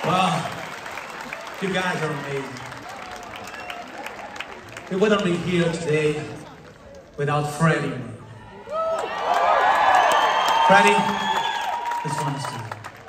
Well, you guys are amazing. We wouldn't be here today without Freddie. Freddie, this one is to you.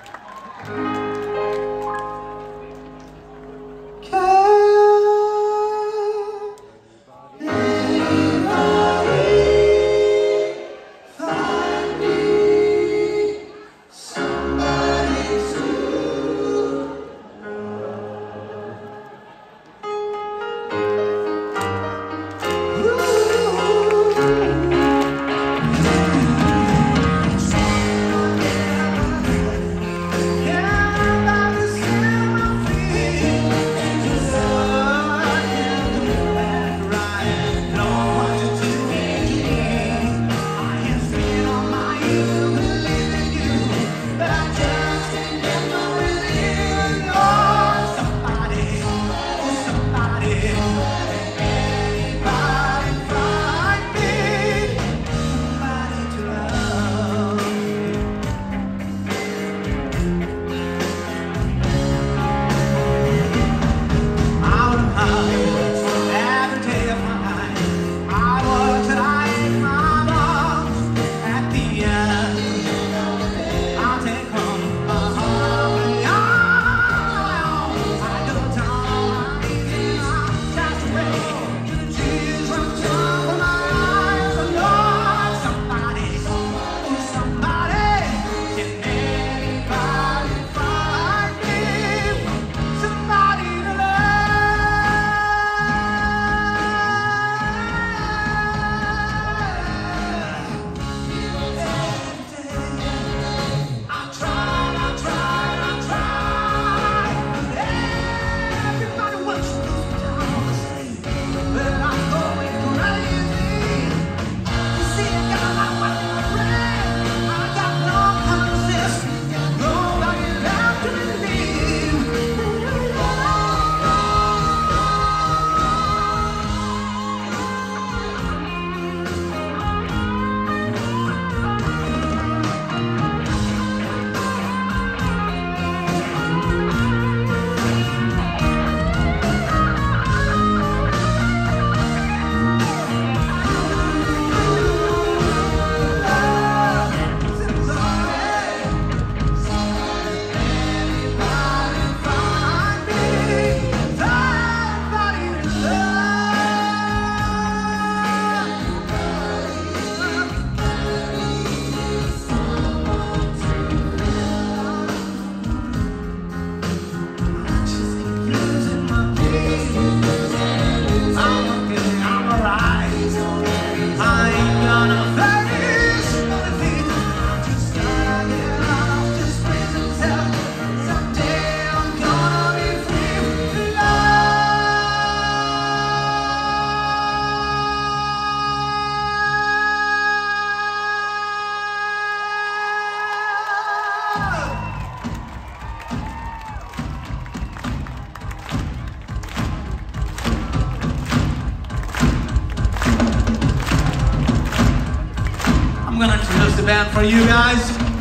I'm gonna introduce the band for you guys.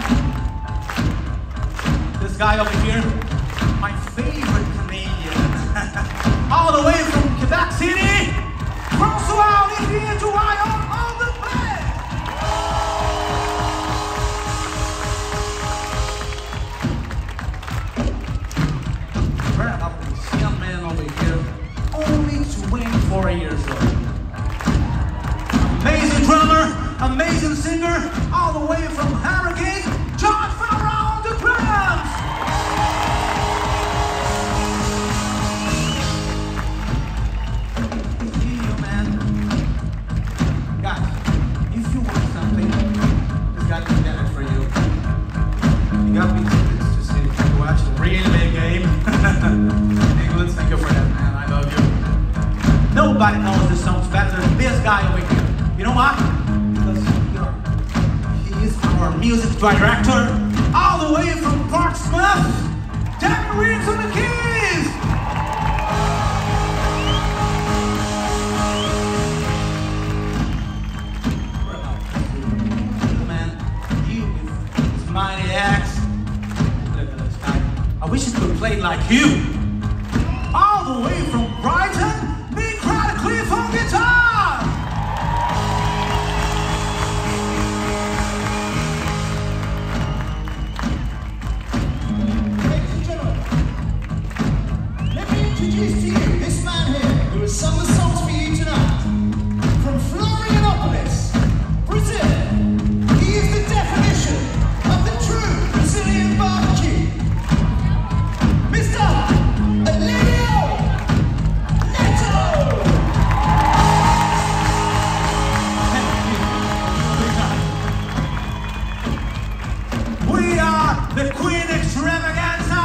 This guy over here, my favorite Canadian. All the way from Quebec City, François Olivier Duhaillon on the band. Very about this young man over here, only 24 years old. Amazing drummer, amazing singer, all the way from Harrogate, John Farrar on the drums! Yeah, man. Guys, if you want something, this guy can get it for you. You got me tickets to see, to watch the real big game. England, thank you for that, man. I love you. Nobody knows this song better than this guy over here. You know why? Our music director, all the way from Portsmouth, Dan Reeves on the keys! Man, you with this mighty axe. Look at this guy. I I wish it could play like you. All the way from Brighton, Mick Radcliffe on guitar. Ladies and gentlemen, let me introduce to you this man here who has sung the songs for you tonight. From Florianopolis, Brazil, he is the definition of the true Brazilian barbecue. Mr. Emilio Neto! We are the Queen Extravaganza!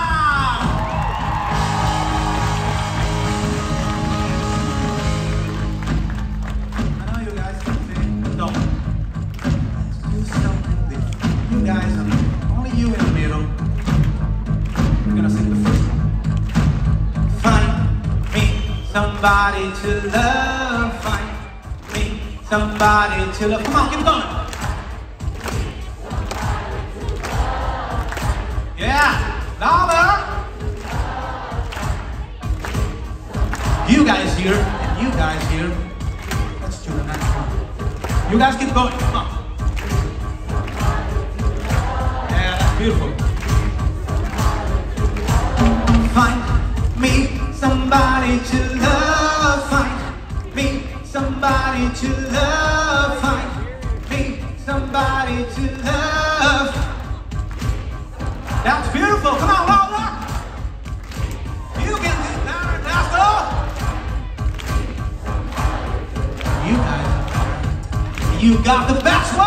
I know you guys can sing, but don't. Let's do something different. You guys are only you in the middle. We're gonna sing the first one. Find me somebody to love. Find me somebody to love. Come on, keep going. Yeah, louder. You guys here, and you guys here. Let's do the next one. You guys keep going, come on. Yeah, that's beautiful. Find me somebody to love. Find me somebody to love. Find me somebody to love. That's beautiful. Come on, louder. You can do that, Nasco. You guys, you got the best one.